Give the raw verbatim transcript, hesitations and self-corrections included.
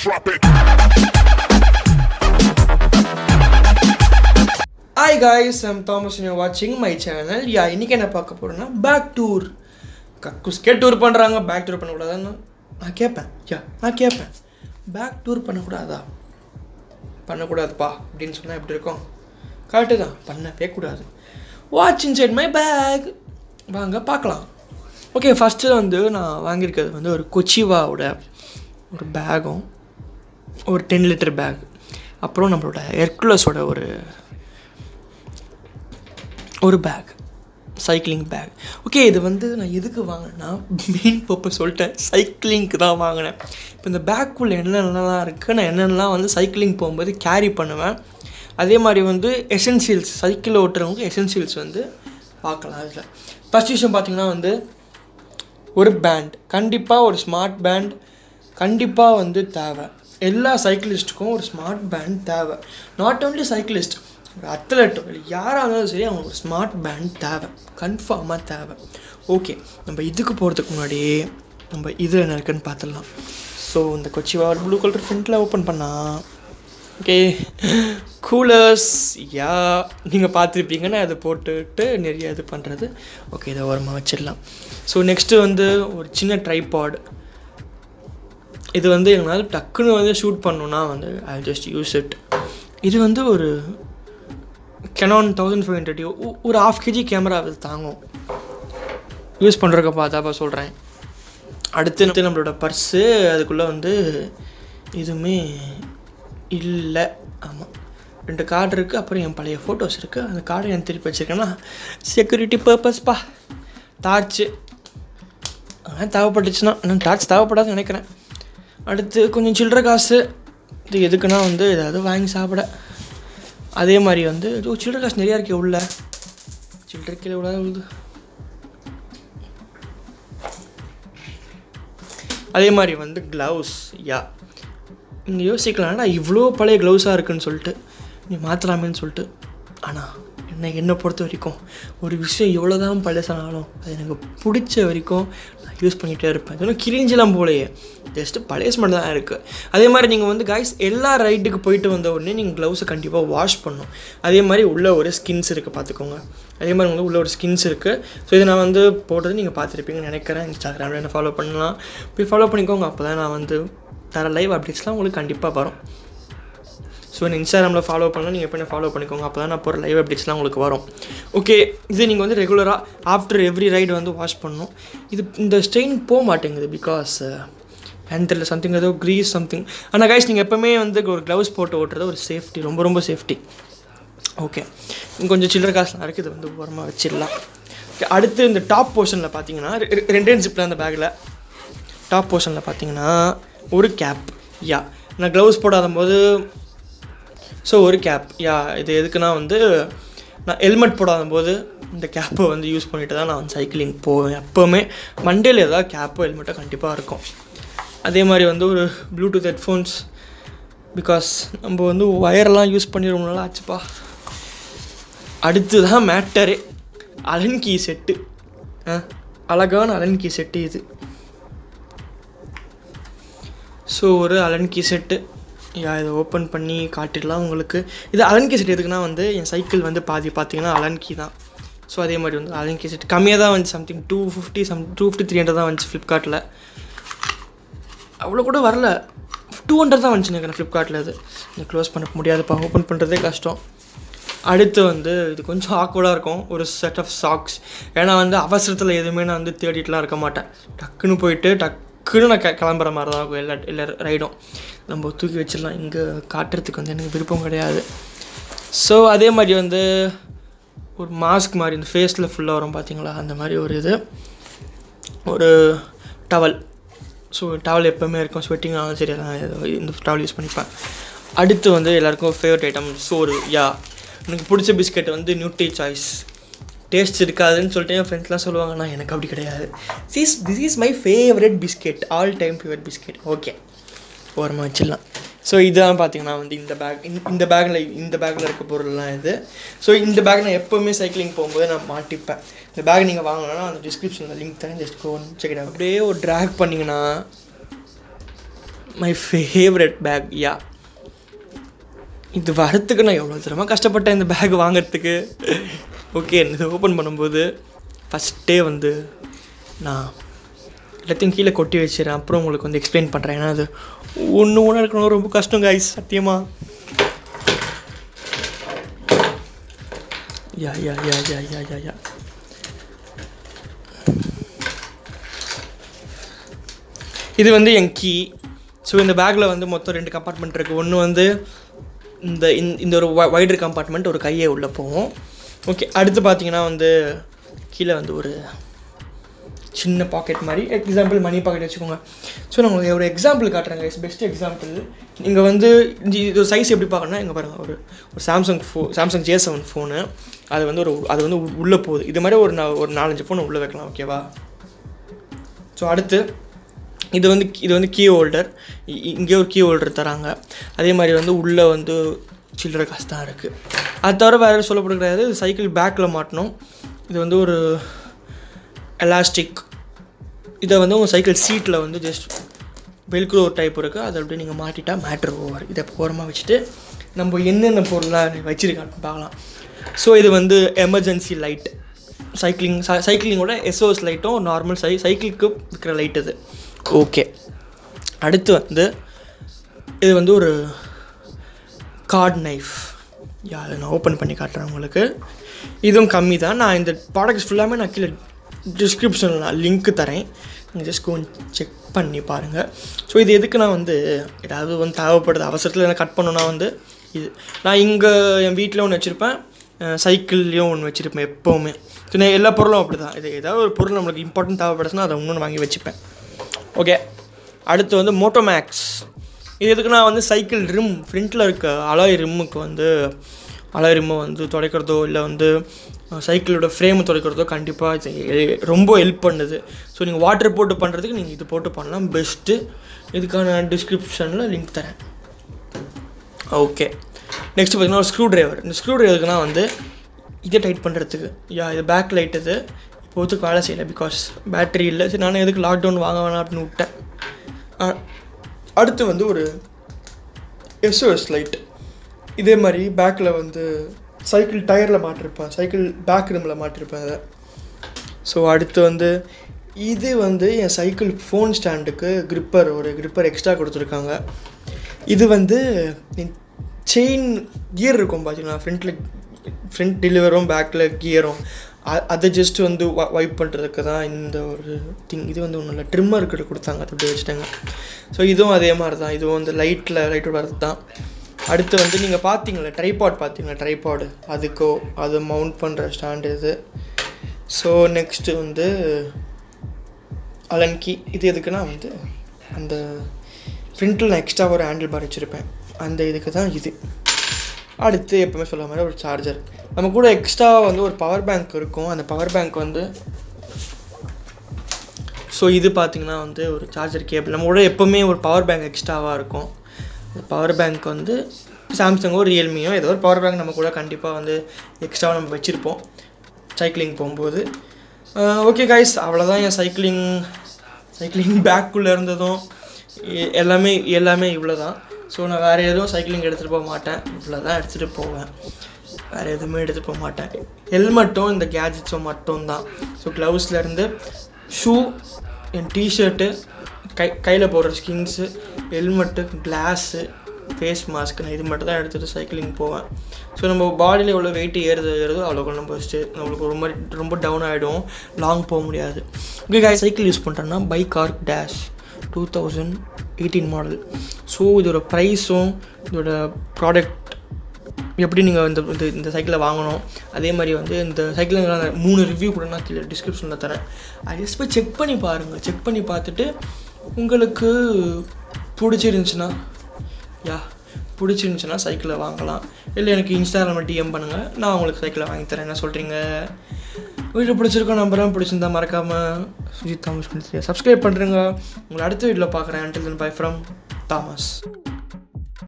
Drop it. Hi guys, I'm Thomas and you're watching my channel. Yeah, இன்னைக்கு என்ன பார்க்க போறேன்னா பேக் டூர். கக்குஸ்கே டூர் பண்றாங்க, பேக் டூர் பண்ண கூடாதான்னு நான் கேட்பேன். யா, நான் கேட்பேன். பேக் டூர் பண்ண கூடாதா? பண்ண கூடாதுப்பா அப்படினு சொன்னா எப்படி இருக்கும்? கரெக்ட் தான், பண்ணவே கூடாது. Watch inside my bag. வாங்க பார்க்கலாம். ஓகே, ஃபர்ஸ்ட் வந்து நான் வாங்கியிருக்கிறது வந்து ஒரு கொச்சிவாவோட ஒரு பேகும், ஒரு டென் லிட்டர் பேக், அப்புறம் நம்மளோட ஹெர்குலஸோட ஒரு ஒரு பேக், சைக்கிளிங் பேக். ஓகே, இது வந்து நான் எதுக்கு வாங்கினேன்னா மெயின் பர்பஸ் சொல்லிட்டேன், சைக்கிளிங்க்கு தான் வாங்கினேன். இப்போ இந்த பேக்குள்ளே என்னென்னலாம் இருக்குது, நான் என்னென்னலாம் வந்து சைக்கிளிங் போகும்போது கேரி பண்ணுவேன், அதே மாதிரி வந்து எசென்சியல்ஸ், சைக்கிள் ஓட்டுறவங்க எசென்சியல்ஸ் வந்து பார்க்கலாம். அதில் ஃபஸ்ட் விஷயம் பார்த்திங்கன்னா வந்து ஒரு பேண்ட், கண்டிப்பாக ஒரு ஸ்மார்ட் பேண்ட் கண்டிப்பாக வந்து தேவை. எல்லா சைக்கிளிஸ்ட்டுக்கும் ஒரு ஸ்மார்ட் பேண்ட் தேவை. நாட் ஓன்லி சைக்கிளிஸ்ட், ஒரு அத்லெட்டோ இல்லை யாராக இருந்தாலும் சரி, அவங்க ஒரு ஸ்மார்ட் பேண்ட் தேவை, கன்ஃபார்மாக தேவை. ஓகே, நம்ம இதுக்கு போகிறதுக்கு முன்னாடி நம்ம இதில் என்ன இருக்குன்னு பார்த்துடலாம். ஸோ இந்த கொச்சிவா ப்ளூ கலர் ஃப்ரண்ட்டில் ஓப்பன் பண்ணால், ஓகே, கூலர்ஸ், யா நீங்கள் பார்த்துருப்பீங்கன்னா அதை போட்டுட்டு நிறைய இது பண்ணுறது. ஓகே, இதை ஓரமாக வச்சிடலாம். ஸோ நெக்ஸ்ட்டு வந்து ஒரு சின்ன ட்ரைபாட். இது வந்து எங்களால் டக்குன்னு வந்து ஷூட் பண்ணணுன்னா வந்து ஐ ஜஸ்ட் யூஸ் இட். இது வந்து ஒரு கெனான் தௌசண்ட் ஃபைவ் ஹண்ட்ரட் ஒரு ஹாஃப் கேஜி கேமரா அது தாங்கும். யூஸ் பண்ணுறக்க பார்த்தாப்பா சொல்கிறேன். அடுத்து நம்மளோட பர்ஸு, அதுக்குள்ளே வந்து எதுவுமே இல்லை. ஆமாம், ரெண்டு கார்டு இருக்குது, அப்புறம் என் பழைய ஃபோட்டோஸ் இருக்குது. அந்த கார்டை என் திருப்பி வச்சுருக்கேன்னா செக்யூரிட்டி பர்பஸ்ப்பா. டார்ச்சு ஆனால் தேவைப்பட்டுச்சுன்னா, நான் டார்ச் தேவைப்படாதுன்னு நினைக்கிறேன். அடுத்து கொஞ்சம் சில்லற காசு, இது எதுக்குன்னா வந்து ஏதாவது வாங்கி சாப்பிட. அதே மாதிரி வந்து ஓ சில்லற காசு நிறையா இருக்கே உள்ள, சில்லற கீழே விடாத உழுது. அதே மாதிரி வந்து க்ளவுஸ். யா, நீங்கள் யோசிக்கலாம்டா இவ்வளோ பழைய க்ளவுஸாக இருக்குதுன்னு சொல்லிட்டு நீ மாற்றலாமேன்னு சொல்லிட்டு. ஆனால் என்ன என்னை பொறுத்த வரைக்கும் ஒரு விஷயம் எவ்வளோ தான் பழசானாலும் அது எனக்கு பிடிச்ச வரைக்கும் நான் யூஸ் பண்ணிகிட்டே இருப்பேன். இதெல்லாம் கிழிஞ்செல்லாம் போலையே, ஜஸ்ட்டு பழைய மட்டும் தான் இருக்குது. அதே மாதிரி நீங்கள் வந்து காய்ஸ் எல்லா ரைட்டுக்கு போயிட்டு வந்த உடனே நீங்கள் க்ளவுஸை கண்டிப்பாக வாஷ் பண்ணணும். அதே மாதிரி உள்ள ஒரு ஸ்கின்ஸ் இருக்குது பார்த்துக்கோங்க. அதே மாதிரி உங்களுக்கு உள்ள ஒரு ஸ்கின்ஸ் இருக்குது. ஸோ இதை நான் வந்து போடுறது நீங்கள் பார்த்துருப்பீங்கன்னு நினைக்கிறேன். இன்ஸ்டாகிராமில் என்ன ஃபாலோ பண்ணலாம், போய் ஃபாலோ பண்ணிக்கோங்க. அப்போ தான் நான் வந்து தர லைவ் அப்டேட்ஸ்லாம் உங்களுக்கு கண்டிப்பாக வரும். ஸோ இந்த இன்ஸ்டாகிராமில் ஃபாலோ பண்ணலாம், நீங்கள் எப்போ என்ன ஃபாலோ பண்ணிக்கோங்க. அப்போ தான் நான் போகிற லைவ் அப்டேட்ஸ்லாம் உங்களுக்கு வரும். ஓகே, இது நீங்கள் வந்து ரெகுலராக ஆஃப்டர் எவ்ரி ரைடு வந்து வாஷ் பண்ணணும். இது இந்த ஸ்டெயின் போக மாட்டேங்குது, பிகாஸ் எனக்கு தெரியல, சம்திங் ஏதோ க்ரீஸ் சம்திங். ஆனால் கைஸ் நீங்கள் எப்போவுமே வந்து ஒரு க்ளவுஸ் போட்டு ஓட்டுறது ஒரு சேஃப்டி, ரொம்ப ரொம்ப சேஃப்டி. ஓகே, கொஞ்சம் சில்லற காசுலாம் இருக்குது, வந்து ஓரமாக வச்சிடலாம். ஓகே, அடுத்து இந்த டாப் போர்ஷனில் பார்த்தீங்கன்னா ரெண்டே ஜிப்பில் அந்த பேக்கில் டாப் போர்ஷனில் பார்த்தீங்கன்னா ஒரு கேப். யா, நான் க்ளவுஸ் போடாத போது ஸோ ஒரு கேப். யா, இது எதுக்குன்னா வந்து நான் ஹெல்மெட் போடாத போது இந்த கேப்பை வந்து யூஸ் பண்ணிட்டு தான் நான் வந்து சைக்கிளிங் போவேன். எப்போவுமே மண்டேல ஏதாவது கேப்போ ஹெல்மெட்டோ கண்டிப்பாக இருக்கும். அதே மாதிரி வந்து ஒரு ப்ளூடூத் ஹெட்ஃபோன்ஸ், பிகாஸ் நம்ம வந்து ஒயரெல்லாம் யூஸ் பண்ணிடுவோம்னால ஆச்சுப்பா. அடுத்து தான் மேட்டரே, அலன் கீ செட்டு. அழகான அலன் கீ செட்டு இது. ஸோ ஒரு அலன் கீ செட்டு. யா, இதை ஓப்பன் பண்ணி காட்டிடலாம் உங்களுக்கு. இது அலன் கீ செட் எதுக்குன்னா வந்து என் சைக்கிள் வந்து பாதி பார்த்தீங்கன்னா அலன் கீ தான். ஸோ அதே மாதிரி வந்து அலன் கீ செட் கம்மியாக தான் வந்துச்சு, something two fifty some two fifty three hundred தான் வந்துச்சு ஃப்ளிப்கார்ட்டில். அவ்வளோ கூட வரல, டூ ஹண்ட்ரட் தான் வந்துச்சு எனக்கு ஃப்ளிப்கார்ட்டில். இது இந்த க்ளோஸ் பண்ண முடியாதுப்பா, ஓப்பன் பண்ணுறதே கஷ்டம். அடுத்து வந்து இது கொஞ்சம் ஆக்வர்டாக இருக்கும், ஒரு செட் ஆஃப் சாக்ஸ். ஏன்னா வந்து அவசரத்தில் எதுவுமே நான் வந்து தேடிட்டுலாம் இருக்க மாட்டேன். டக்குன்னு போயிட்டு டக்குன்னு நான் க கிளம்புற மாதிரி தான் இருக்கும் எல்லா எல்லா ரைடும். நம்ம தூக்கி வச்சிடலாம், இங்கே காட்டுறதுக்கு வந்து எனக்கு விருப்பம் கிடையாது. ஸோ அதே மாதிரி வந்து ஒரு மாஸ்க் மாதிரி இந்த ஃபேஸில் ஃபுல்லாக வரும் பார்த்தீங்களா, அந்த மாதிரி ஒரு இது, ஒரு டவல். ஸோ டவல் எப்போவுமே இருக்கும், ஸ்வெட்டிங் ஆகும், சரி நான் இந்த டவல் யூஸ் பண்ணிப்பேன். அடுத்து வந்து எல்லாேருக்கும் ஃபேவரட் ஐட்டம் சோறு. யா, எனக்கு பிடிச்ச பிஸ்கெட் வந்து நியூட்ரி சாய்ஸ். டேஸ்ட் இருக்காதுன்னு சொல்லிட்டு என் ஃப்ரெண்ட்ஸ்லாம் சொல்லுவாங்க, நான் எனக்கு அப்படி கிடையாது. This this is my favourite biscuit, all time favourite biscuit. Okay, ஓரமாக வச்சிடலாம். ஸோ இதெல்லாம் பார்த்தீங்கன்னா வந்து இந்த பேக் இந்த பேக்கில் இந்த பேக்கில் இருக்க பொருள்லாம் இது. ஸோ இந்த பேக் நான் எப்போவுமே சைக்கிளிங் போகும்போது நான் மாட்டிப்பேன். இந்த பேக் நீங்கள் வாங்கினா அந்த டிஸ்கிரிப்ஷனில் லிங்க் தரேன், just go check it out. அப்படியே ஒரு ட்ராக் பண்ணிங்கன்னா மை ஃபேவரட் பேக். யா, இது வரத்துக்கு நான் எவ்வளோ தூரமாக கஷ்டப்பட்டேன் இந்த பேக் வாங்கிறதுக்கு. ஓகே, இது ஓப்பன் பண்ணும்போது ஃபஸ்ட்டே வந்து நான் எல்லாத்தையும் கீழே கொட்டி வச்சிடறேன். அப்புறம் உங்களுக்கு வந்து எக்ஸ்பிளைன் பண்ணுறேன். ஏன்னா அது ஒன்று ஒன்று இருக்கணும், ரொம்ப கஷ்டம் கைஸ், சத்தியமாக. யா யா யா யா யா யா யா இது வந்து என் கீ. ஸோ இந்த பேக்கில் வந்து மொத்தம் ரெண்டு கம்பார்ட்மெண்ட் இருக்குது. ஒன்று வந்து இந்த இந்த ஒரு வைடர் கம்பார்ட்மெண்ட், ஒரு கையை உள்ளே போகும். ஓகே, அடுத்து பார்த்தீங்கன்னா வந்து கீழே வந்து ஒரு சின்ன பாக்கெட் மாதிரி, எக்ஸாம்பிள் மணி பாக்கெட் வச்சுக்கோங்க. ஸோ நான் உங்களுக்கு ஒரு எக்ஸாம்பிள் காட்டுறேங்க, இட்ஸ் பெஸ்ட் எக்ஸாம்பிள். நீங்கள் வந்து இது சைஸ் எப்படி பார்க்கணுன்னா, இங்கே பாருங்கள், ஒரு ஒரு சாம்சங் ஃபோ சாம்சங் ஜே செவன் ஃபோனு, அது வந்து ஒரு அது வந்து உள்ளே போகுது. இது மாதிரி ஒரு ஒரு நாலஞ்சு ஃபோன் உள்ளே வைக்கலாம். ஓகேவா? ஸோ அடுத்து இது வந்து இது வந்து கீ ஹோல்டர். இங்கே ஒரு கீ ஹோல்டர் தராங்க. அதே மாதிரி வந்து உள்ளே வந்து சில்லறை காசு தான் இருக்குது. அது தவிர வேறு சொல்லப்பட கிடையாது. சைக்கிள் பேக்கில் மாட்டணும். இது வந்து ஒரு எலாஸ்டிக். இதை வந்து உங்கள் சைக்கிள் சீட்டில் வந்து ஜஸ்ட் வெல்க்ரோ டைப் இருக்குது, அதை அப்படியே நீங்கள் மாட்டிட்டா மேட்ரு ஓவர். இதை ஓரமாக வச்சுட்டு நம்ம என்னென்ன பொருளாக வச்சுருக்கான்னு பார்க்கலாம். ஸோ இது வந்து எமர்ஜென்சி லைட். சைக்கிளிங் சைக்கிளிங்கோட எஸ்ஓஎஸ் லைட்டும் நார்மல் சை சைக்கிளுக்கு இருக்கிற லைட் இது. ஓகே, அடுத்து வந்து இது வந்து ஒரு கார்ட் நைஃப். யா, அதை நான் ஓப்பன் பண்ணி காட்டுறேன் உங்களுக்கு. இதுவும் கம்மி தான். நான் இந்த ப்ராடக்ட்ஸ் ஃபுல்லாமே நான் கீழே டிஸ்கிரிப்ஷனில் நான் லிங்க்கு தரேன், நீங்கள் ஜஸ்ட் கொஞ்சம் செக் பண்ணி பாருங்கள். ஸோ இது எதுக்கு நான் வந்து ஏதாவது வந்து தேவைப்படுது அவசரத்தில் என்ன கட் பண்ணணுன்னா வந்து இது நான் இங்கே என் வீட்டில் ஒன்று வச்சுருப்பேன், சைக்கிள்லேயும் ஒன்று வச்சுருப்பேன் எப்போவுமே. ஸோ நான் எல்லா பொருளும் அப்படி தான். இது ஏதாவது ஒரு பொருள் நம்மளுக்கு இம்பார்ட்டன்ட் தேவைப்படுச்சுன்னா அதை இன்னொன்று வாங்கி வச்சுப்பேன். ஓகே, அடுத்து வந்து மோட்டோமேக்ஸ். இது எதுக்குன்னா வந்து சைக்கிள் ரிம், ஃப்ரண்ட்டில் இருக்க அலாய் ரிம்முக்கு வந்து அலாய் ரிம்மை வந்து துடைக்கிறதோ இல்லை வந்து சைக்கிளோட ஃப்ரேமை துடைக்கிறதோ கண்டிப்பாக இது ரொம்ப ஹெல்ப் பண்ணுது. ஸோ நீங்கள் வாட்டர் போட்டு பண்ணுறதுக்கு நீங்கள் இது போட்டு பண்ணலாம், பெஸ்ட்டு. இதுக்கான டிஸ்கிரிப்ஷனில் லிங்க் தரேன். ஓகே, நெக்ஸ்ட்டு பார்த்தீங்கன்னா ஒரு ஸ்க்ரூ ட்ரைவர். இந்த ஸ்க்ரூ ட்ரைவருக்குனா வந்து இதை டைட் பண்ணுறதுக்கு. யா, இது பேக் லைட். இது இப்போதுக்கு வேலை செய்யலை, பிகாஸ் பேட்ரி இல்லை. சரி, நானும் எதுக்கு லாக்டவுன் வாங்க வேணாம் அப்படின்னு விட்டேன். அடுத்து வந்து ஒரு எஸ்ஓஎஸ் லைட். இதே மாதிரி பேக்கில் வந்து சைக்கிள் டயரில் மாட்டிருப்பேன், சைக்கிள் பேக் ரிம்மில் மாட்டிருப்பேன் அதை. ஸோ அடுத்து வந்து இது வந்து என் சைக்கிள் ஃபோன் ஸ்டாண்டுக்கு கிரிப்பர், ஒரு கிரிப்பர் எக்ஸ்ட்ரா கொடுத்துருக்காங்க. இது வந்து செயின் கியர் இருக்கும் பார்த்தீங்கன்னா, ஃப்ரண்ட்டில் ஃப்ரண்ட் டெலிவரும் பேக்கில் கியரும், அதை ஜஸ்ட் வந்து வைப் பண்ணுறதுக்கு தான் இந்த ஒரு திங். இது வந்து ஒன்றும் இல்லை, ட்ரிம்மர் கிட்ட கொடுத்தாங்க, அதை அப்படி வச்சுட்டாங்க. ஸோ இதுவும் அதே மாதிரி தான். இதுவும் வந்து லைட்டில் லைட்டோட வரது தான். அடுத்து வந்து நீங்கள் பார்த்தீங்களா ட்ரைபாட், பார்த்தீங்களா ட்ரைபாடு, அதுக்கோ அது மவுண்ட் பண்ணுற ஸ்டாண்டு இது. ஸோ நெக்ஸ்ட்டு வந்து அலன்கி. இது எதுக்குன்னா வந்து அந்த ஃப்ரண்ட்டில் நான் எக்ஸ்ட்ரா ஒரு ஹேண்டில் பார் வச்சுருப்பேன், அந்த இதுக்கு தான் இது. அடுத்து எப்போவுமே சொல்ல மாதிரி ஒரு சார்ஜர். நம்ம கூட எக்ஸ்ட்ரா வந்து ஒரு பவர் பேங்க் இருக்கும். அந்த பவர் பேங்க் வந்து ஸோ இது பார்த்திங்கன்னா வந்து ஒரு சார்ஜர் கேபிள். நம்ம கூட எப்போவுமே ஒரு பவர் பேங்க் எக்ஸ்ட்ராவாக இருக்கும். அந்த பவர் பேங்க் வந்து சாம்சங்கோ ரியல்மியோ ஏதோ ஒரு பவர் பேங்க் நம்ம கூட கண்டிப்பாக வந்து எக்ஸ்ட்ராவாக நம்ம வச்சுருப்போம் சைக்கிளிங் போகும்போது. ஓகே கைஸ், அவ்வளோதான் என் சைக்கிளிங் சைக்கிளிங் பேக்குள்ளே இருந்ததும் எல்லாமே எல்லாமே இவ்வளோ தான். ஸோ நான் வேறு எதுவும் சைக்கிளிங் எடுத்துகிட்டு போக மாட்டேன், இவ்வளோ தான் எடுத்துகிட்டு போவேன், வேறு எதுவுமே எடுத்துகிட்டு போக மாட்டேன். ஹெல்மெட்டும் இந்த கேஜெட்ஸும் மட்டும்தான். ஸோ க்ளவுஸ்லேருந்து ஷூ, என் டிஷர்ட்டு, கை கையில் போடுற skins, helmet, glass, face mask, நான் இது மட்டும் தான் எடுத்துகிட்டு சைக்கிளிங் போவேன். ஸோ நம்ம பாடியில் எவ்வளோ வெயிட் ஏறுது ஏறுதோ அவ்வளோக்கு நம்ம ஃபஸ்ட்டு நம்மளுக்கு ஒரு மாதிரி ரொம்ப டவுன் ஆகிடும், லாங் போக முடியாது. ஓகே காய், சைக்கிள் யூஸ் பண்ணுறேன்னா bike arc dash two thousand eighteen model. So இதோட ப்ரைஸும் இதோட ப்ராடக்ட் எப்படி நீங்கள் இந்த இந்த சைக்கிளை வாங்கணும், அதே மாதிரி வந்து இந்த சைக்கிளில் நான் மூணு ரிவ்யூ கூட நான் கீழே டிஸ்கிரிப்ஷனில் தரேன். அதை ஜஸ்ட் போய் செக் பண்ணி பாருங்கள். செக் பண்ணி பார்த்துட்டு உங்களுக்கு பிடிச்சிருந்துச்சின்னா யா பிடிச்சிருந்துச்சின்னா சைக்கிளை வாங்கலாம். இல்லை எனக்கு இன்ஸ்டாகிராமில் டிஎம் பண்ணுங்கள், நான் உங்களுக்கு சைக்கிளை வாங்கி தரேன். என்ன சொல்கிறீங்க? வீடியோ பிடிச்சிருக்கோம், நம்பரெல்லாம் பிடிச்சிருந்தா மறக்காமல் Sujith Thomas twenty three subscribe பண்ணுறேங்க. உங்களை அடுத்த வீடியோவில் பார்க்குறேன். Until then bye from Thomas.